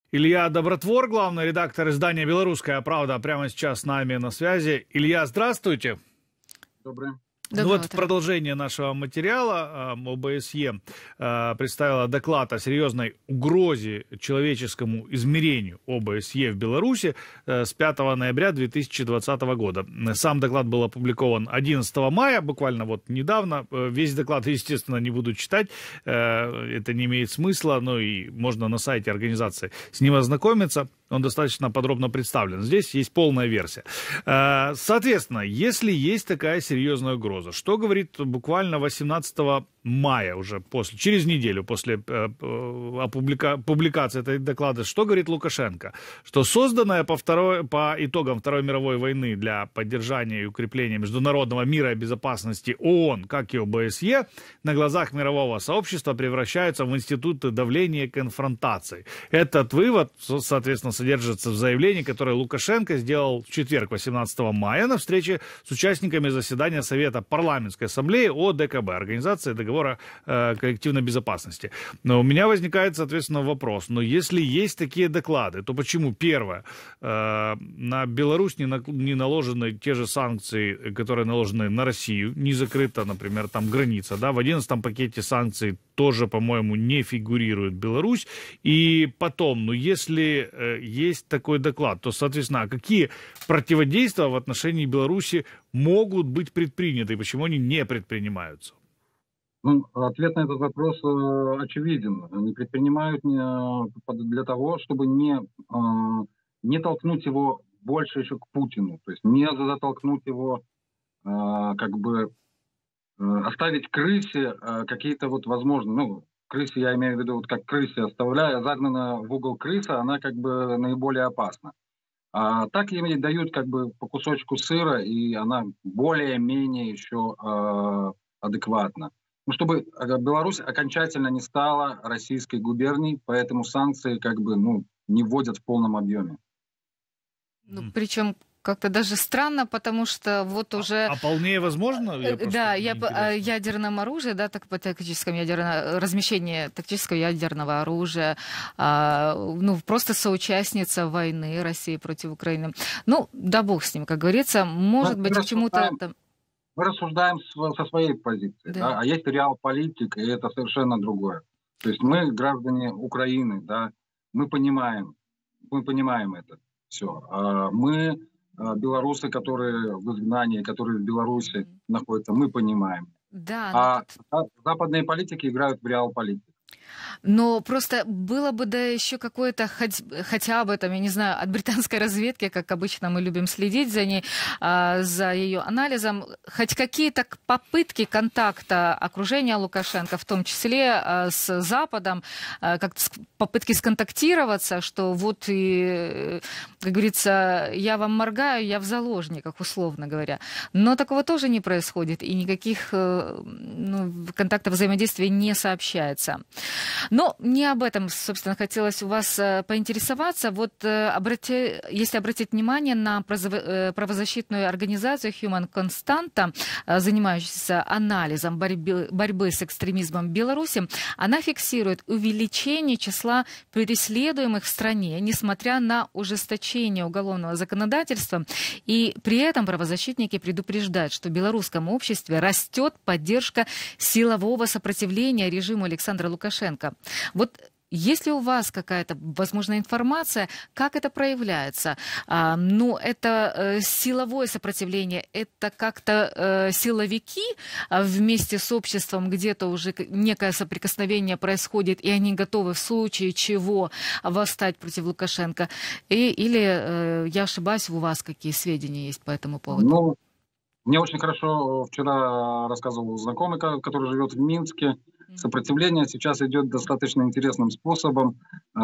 Илья Добротвор, главный редактор издания «Белорусская правда», прямо сейчас с нами на связи. Илья, здравствуйте. Доброе. Ну вот в продолжение нашего материала ОБСЕ представила доклад о серьезной угрозе человеческому измерению ОБСЕ в Беларуси с 5 ноября 2020 года. Сам доклад был опубликован 11 мая, буквально вот недавно. Весь доклад, естественно, не буду читать, это не имеет смысла, но и можно на сайте организации с ним ознакомиться. Он достаточно подробно представлен. Здесь есть полная версия. Соответственно, если есть такая серьезная угроза, что говорит буквально 18 мая, уже через неделю после публикации этой доклада, что говорит Лукашенко? Что созданная по итогам Второй мировой войны для поддержания и укрепления международного мира и безопасности ООН, как и ОБСЕ, на глазах мирового сообщества превращаются в институты давления и конфронтации. Этот вывод, соответственно, содержится в заявлении, которое Лукашенко сделал в четверг, 18 мая, на встрече с участниками заседания Совета парламентской ассамблеи ОДКБ, Организации договора коллективной безопасности. Но у меня возникает, соответственно, вопрос. Но если есть такие доклады, то почему, первое, на Беларусь не наложены те же санкции, которые наложены на Россию, не закрыта, например, там граница, да, в 11-м пакете санкций тоже, по-моему, не фигурирует Беларусь. И потом, ну, если есть такой доклад, то, соответственно, какие противодействия в отношении Беларуси могут быть предприняты, и почему они не предпринимаются? Ну, ответ на этот вопрос очевиден. Они предпринимают для того, чтобы не толкнуть его больше еще к Путину, то есть не затолкнуть его, оставить крысе какие-то вот возможные, ну, крысе я имею в виду, вот как крысе оставляя, загнана в угол крыса, она как бы наиболее опасна. А так ей дают как бы по кусочку сыра, и она более-менее еще адекватна. Ну, чтобы Беларусь окончательно не стала российской губернией, поэтому санкции как бы, ну, не вводят в полном объеме. Ну, причем как-то даже странно, потому что вот уже... А полнее возможно? Да, о ядерном оружии, да, так, по тактическому размещении тактического ядерного оружия, ну, просто соучастница войны России против Украины. Ну, да бог с ним, как говорится, может быть, к чему-то... Мы рассуждаем со своей позиции, да. Да, а есть реал-политик, и это совершенно другое. То есть мы, граждане Украины, да, мы понимаем это все. Мы, белорусы, которые в изгнании, которые в Беларуси находятся, мы понимаем. Да, западные политики играют в реал-политику. Но просто было бы, да, еще какое-то, хотя бы, там, я не знаю, от британской разведки, как обычно мы любим следить за ней, за ее анализом, хоть какие-то попытки контакта окружения Лукашенко, в том числе с Западом, как-то попытки сконтактироваться, что вот и, как говорится, я вам моргаю, я в заложниках, условно говоря. Но такого тоже не происходит, и никаких контактов взаимодействия не сообщается. Но не об этом, собственно, хотелось у вас поинтересоваться. Вот если обратить внимание на правозащитную организацию Human Constanta, занимающуюся анализом борьбы с экстремизмом в Беларуси, она фиксирует увеличение числа преследуемых в стране, несмотря на ужесточение уголовного законодательства. И при этом правозащитники предупреждают, что в белорусском обществе растет поддержка силового сопротивления режиму Александра Лукашенко. Вот есть ли у вас какая-то, возможно, информация, как это проявляется? Это силовое сопротивление, это как-то силовики вместе с обществом, где-то уже некое соприкосновение происходит, и они готовы в случае чего восстать против Лукашенко? Или я ошибаюсь, у вас какие сведения есть по этому поводу? Ну, мне очень хорошо вчера рассказывал знакомый, который живет в Минске. Сопротивление сейчас идет достаточно интересным способом.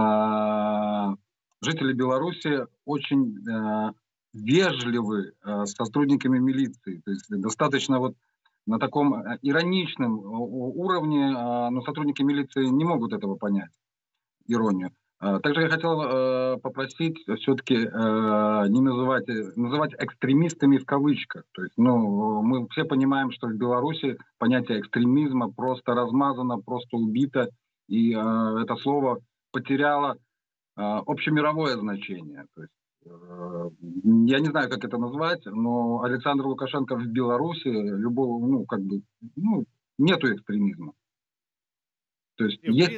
Жители Беларуси очень вежливы с сотрудниками милиции. То есть достаточно вот на таком ироничном уровне, но сотрудники милиции не могут этого понять, иронию. Также я хотел попросить все-таки не называть экстремистами в кавычках. То есть, мы все понимаем, что в Беларуси понятие экстремизма просто размазано, просто убито, и это слово потеряло общемировое значение. То есть, я не знаю, как это назвать, но Александр Лукашенко в Беларуси любого, нету экстремизма. То есть есть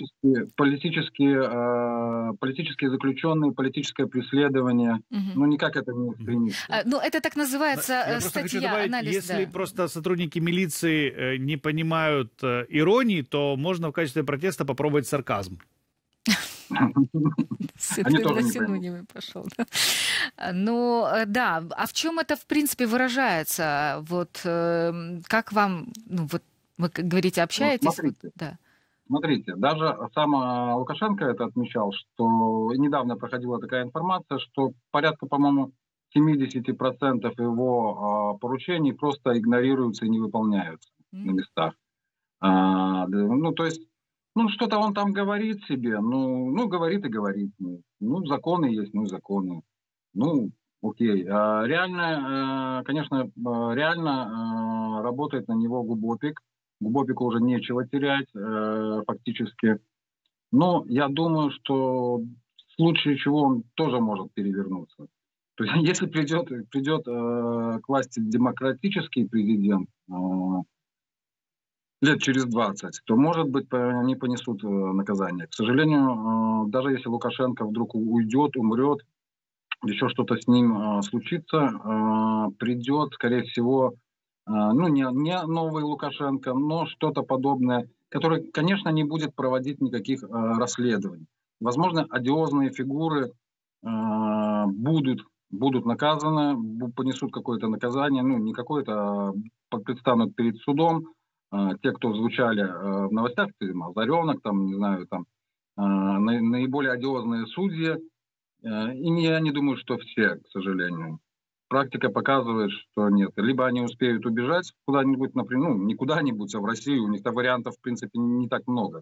политические заключенные, политическое преследование. Ну, никак это не экстремисты. Ну, это так называется статья, анализ. Если просто сотрудники милиции не понимают иронии, то можно в качестве протеста попробовать сарказм. Они тоже не поймут. Пошел. Ну, да. А в чем это, в принципе, выражается? Вот как вам, вы говорите, общаетесь? Смотрите, даже сам Лукашенко это отмечал, что недавно проходила такая информация, что порядка, по-моему, 70% его поручений просто игнорируются и не выполняются на местах. То есть, что-то он там говорит себе, говорит и говорит. Законы есть, законы. Окей. Реально работает на него Губопик. Губопику уже нечего терять, фактически. Но я думаю, что в случае чего он тоже может перевернуться. То есть, если придет к власти демократический президент лет через 20, то, может быть, они понесут наказание. К сожалению, даже если Лукашенко вдруг уйдет, умрет, еще что-то с ним случится, придет, скорее всего, не новый Лукашенко, но что-то подобное, который, конечно, не будет проводить никаких расследований. Возможно, одиозные фигуры будут наказаны, понесут какое-то наказание, не какое-то, а предстанут перед судом. Те, кто звучали в новостях, Озаренок, наиболее одиозные судьи. И я не думаю, что все, к сожалению. Практика показывает, что нет. Либо они успеют убежать куда-нибудь, например, не куда-нибудь, а в Россию. У них-то вариантов, в принципе, не так много.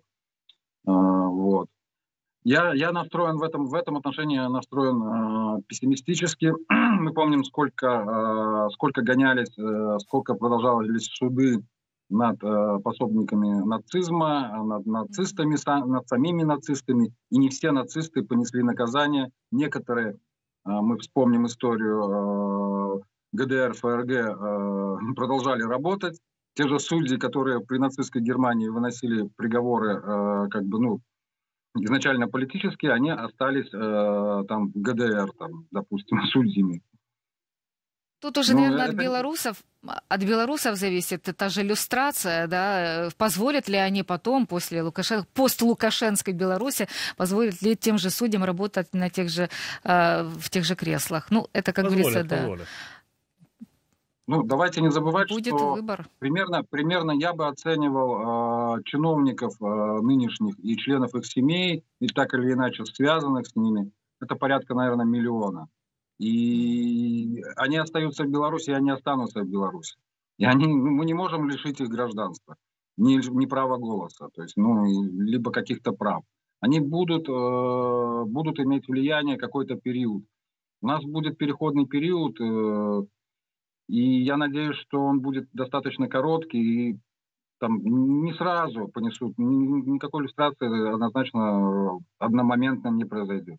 Вот. Я настроен в этом отношении пессимистически. Мы помним, сколько гонялись, сколько продолжались суды над пособниками нацизма, над нацистами, над самими нацистами. И не все нацисты понесли наказание. Некоторые, мы вспомним историю ГДР, ФРГ, продолжали работать. Те же судьи, которые при нацистской Германии выносили приговоры, изначально политические, они остались в ГДР, допустим, судьями. Тут уже, наверное, от белорусов зависит та же люстрация, да, позволят ли они потом, постлукашенской Беларуси, позволят ли тем же судьям работать в тех же креслах. Это, как говорится, да. Давайте не забывать, будет что выбор. Примерно я бы оценивал чиновников нынешних и членов их семей, и так или иначе связанных с ними, это порядка, наверное, 1 миллиона. И они остаются в Беларуси, и они останутся в Беларуси. И мы не можем лишить их гражданства, ни права голоса, то есть, либо каких-то прав. Они будут иметь влияние какой-то период. У нас будет переходный период, и я надеюсь, что он будет достаточно короткий, и не сразу понесут, никакой иллюстрации однозначно одномоментно не произойдет.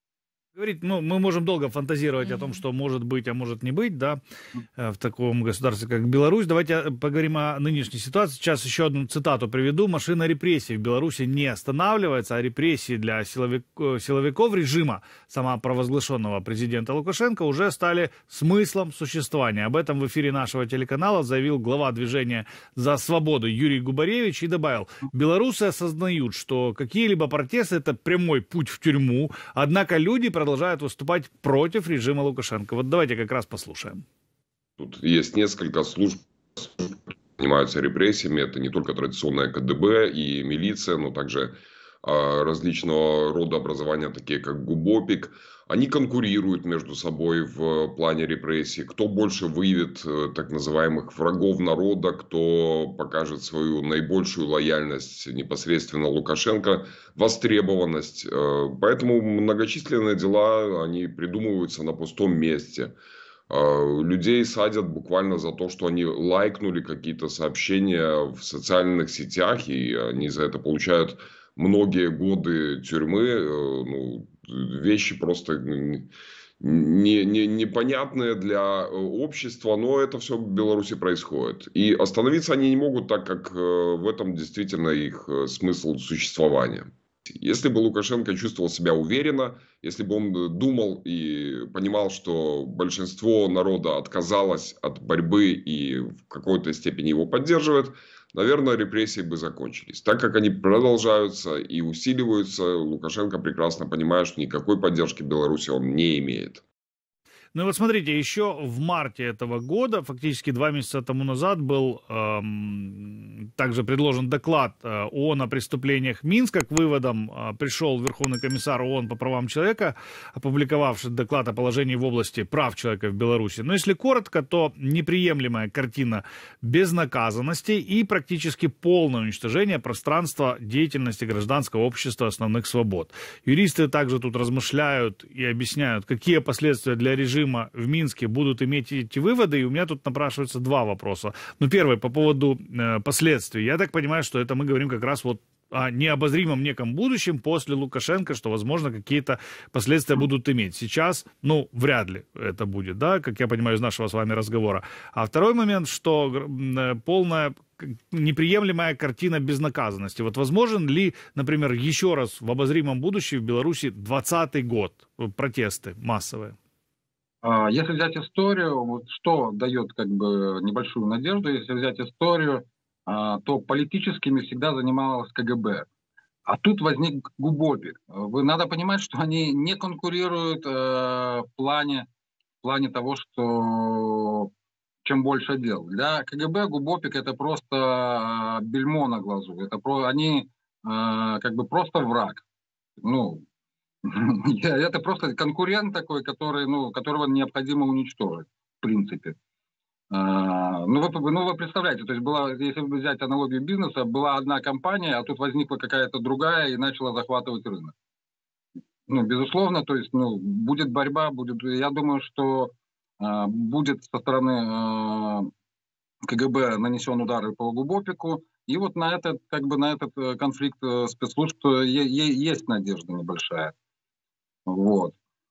Мы можем долго фантазировать о том, что может быть, а может не быть, да, в таком государстве, как Беларусь. Давайте поговорим о нынешней ситуации. Сейчас еще одну цитату приведу. «Машина репрессий в Беларуси не останавливается, а репрессии для силовиков режима самопровозглашенного президента Лукашенко уже стали смыслом существования». Об этом в эфире нашего телеканала заявил глава движения «За свободу» Юрий Губаревич и добавил: «Белорусы осознают, что какие-либо протесты – это прямой путь в тюрьму, однако люди продолжают выступать против режима Лукашенко». Вот давайте как раз послушаем. Тут есть несколько служб, которые занимаются репрессиями. Это не только традиционная КДБ и милиция, но также различного рода образования, такие как Губопик. Они конкурируют между собой в плане репрессий. Кто больше выявит так называемых врагов народа, кто покажет свою наибольшую лояльность непосредственно Лукашенко, востребованность. Поэтому многочисленные дела, они придумываются на пустом месте. Людей садят буквально за то, что они лайкнули какие-то сообщения в социальных сетях, и они за это получают многие годы тюрьмы, ну, вещи просто непонятные для общества, но это все в Беларуси происходит. И остановиться они не могут, так как в этом действительно их смысл существования. Если бы Лукашенко чувствовал себя уверенно, если бы он думал и понимал, что большинство народа отказалось от борьбы и в какой-то степени его поддерживает, наверное, репрессии бы закончились. Так как они продолжаются и усиливаются, Лукашенко прекрасно понимает, что никакой поддержки Беларуси он не имеет. Ну и вот смотрите, еще в марте этого года, фактически 2 месяца тому назад, был также предложен доклад ООН о преступлениях Минска. К выводам пришел Верховный комиссар ООН по правам человека, опубликовавший доклад о положении в области прав человека в Беларуси. Но если коротко, то неприемлемая картина безнаказанности и практически полное уничтожение пространства деятельности гражданского общества, основных свобод. Юристы также тут размышляют и объясняют, какие последствия для режима в Минске будут иметь эти выводы, и у меня тут напрашиваются два вопроса. Ну, первый, по поводу последствий. Я так понимаю, что это мы говорим как раз вот о необозримом неком будущем после Лукашенко, что, возможно, какие-то последствия будут иметь. Сейчас, ну, вряд ли это будет, да, как я понимаю из нашего с вами разговора. А второй момент, что полная неприемлемая картина безнаказанности. Вот возможен ли, например, еще раз в обозримом будущем в Беларуси 2020 год протесты массовые? Если взять историю, вот что дает как бы небольшую надежду, если взять историю, то политическими всегда занималась КГБ. А тут возник ГУБОПИК. Надо понимать, что они не конкурируют в плане того, что чем больше дел. Для КГБ ГУБОПИК это просто бельмо на глазу. Они как бы просто враг. Ну, это просто конкурент такой, которого необходимо уничтожить, в принципе. Вы представляете, то есть если взять аналогию бизнеса, была одна компания, а тут возникла какая-то другая и начала захватывать рынок. Ну, безусловно, то есть, будет борьба, я думаю, что будет со стороны КГБ нанесен удар по ГУБОПИКу, и вот на этот конфликт спецслужб есть надежда небольшая. Вот.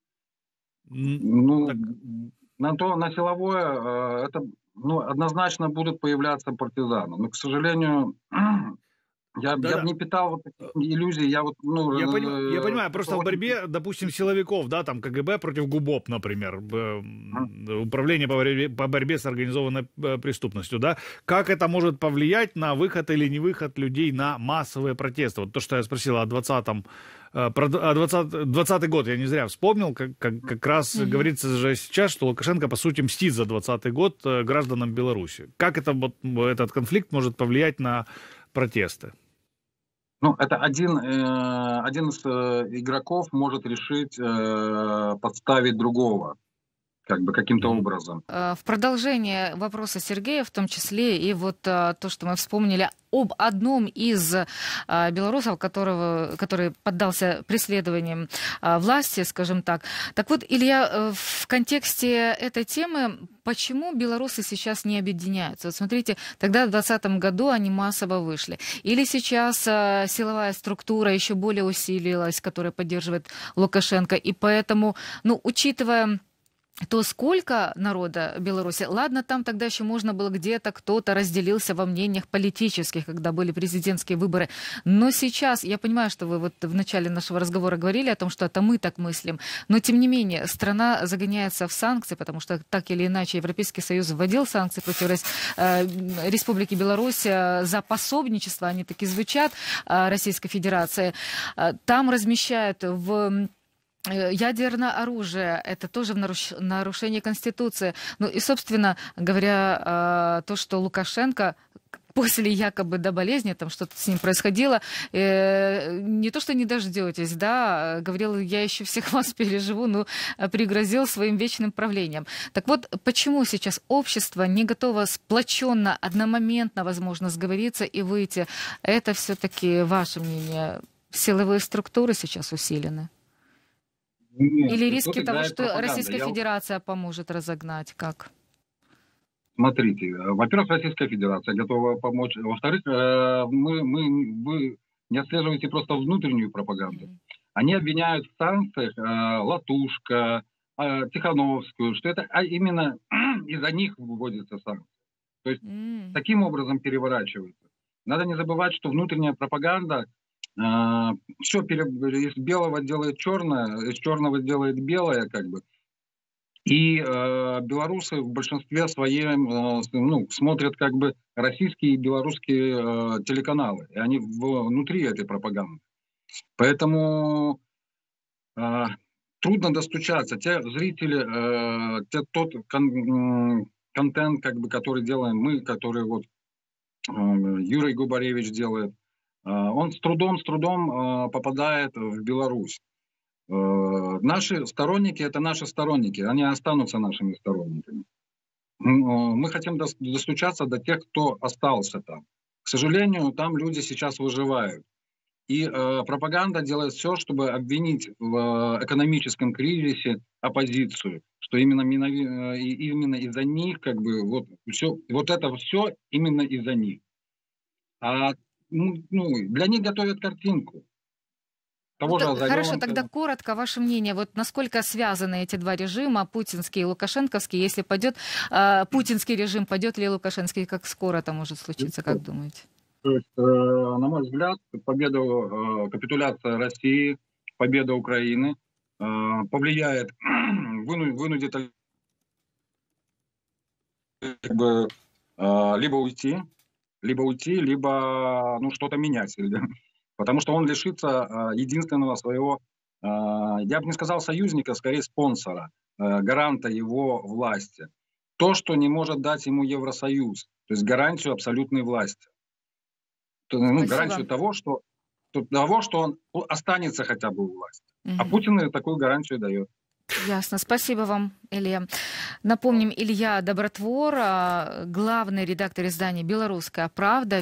На силовое это однозначно будут появляться партизаны. Но, к сожалению, я не питал вот таких иллюзий. Я понимаю, просто в борьбе, допустим, силовиков, да, там КГБ против ГУБОП, например, управление по борьбе с организованной преступностью, да, как это может повлиять на выход или не выход людей на массовые протесты? Вот то, что я спросил о 20-м, про 20-й год я не зря вспомнил, как раз говорится же сейчас, что Лукашенко, по сути, мстит за 20-й год гражданам Беларуси. Как этот конфликт может повлиять на протесты? Ну, это один из игроков может решить подставить другого, как бы каким-то образом. В продолжение вопроса Сергея, в том числе, и вот то, что мы вспомнили об одном из белорусов, который поддался преследованиям власти, скажем так. Так вот, Илья, в контексте этой темы, почему белорусы сейчас не объединяются? Вот смотрите, тогда в 2020 году они массово вышли. Или сейчас силовая структура еще более усилилась, которая поддерживает Лукашенко, и поэтому, учитывая то сколько народа Беларуси, ладно, там тогда еще можно было где-то кто-то разделился во мнениях политических, когда были президентские выборы, но сейчас, я понимаю, что вы вот в начале нашего разговора говорили о том, что это мы так мыслим, но тем не менее страна загоняется в санкции, потому что так или иначе Европейский Союз вводил санкции против Республики Беларусь за пособничество, они таки звучат, Российской Федерации, там размещают ядерное оружие, это тоже нарушение Конституции. И, собственно говоря, то, что Лукашенко после якобы до болезни, там что-то с ним происходило, не то, что не дождетесь, да, говорил, я еще всех вас переживу, пригрозил своим вечным правлением. Так вот, почему сейчас общество не готово сплоченно, одномоментно, возможно, сговориться и выйти? Это все-таки ваше мнение? Силовые структуры сейчас усилены? Нет, или риски того, что Российская Федерация поможет разогнать? Как? Смотрите, во-первых, Российская Федерация готова помочь. Во-вторых, вы не отслеживаете просто внутреннюю пропаганду. Они обвиняют в санкциях Латушка, Тихановскую, что это именно из-за них выводятся санкции. То есть таким образом переворачивается. Надо не забывать, что внутренняя пропаганда все из белого делает черное, из черного делает белое, как бы. И белорусы в большинстве своем смотрят как бы российские и белорусские телеканалы. И они внутри этой пропаганды. Поэтому трудно достучаться. Те зрители, тот контент, как бы, который делаем мы, который вот Юрий Губаревич делает, он с трудом попадает в Беларусь. Наши сторонники – это наши сторонники, они останутся нашими сторонниками. Мы хотим достучаться до тех, кто остался там. К сожалению, там люди сейчас выживают. И пропаганда делает все, чтобы обвинить в экономическом кризисе оппозицию, что именно из-за них, как бы, вот это все именно из-за них. А для них готовят картинку. Хорошо, тогда коротко ваше мнение. Вот насколько связаны эти два режима, путинский и лукашенковский? Если пойдет путинский режим, пойдет ли лукашенский? Как скоро это может случиться, как думаете? То есть, на мой взгляд, капитуляция России, победа Украины повлияет, вынудит как бы, либо уйти, либо что-то менять. Потому что он лишится единственного своего, я бы не сказал союзника, скорее спонсора, гаранта его власти. То, что не может дать ему Евросоюз, то есть гарантию абсолютной власти. Гарантию того, что он останется хотя бы у власти. А Путин такую гарантию дает. Ясно. Спасибо вам, Илья. Напомним, Илья Добротвор, главный редактор издания «Белорусская правда».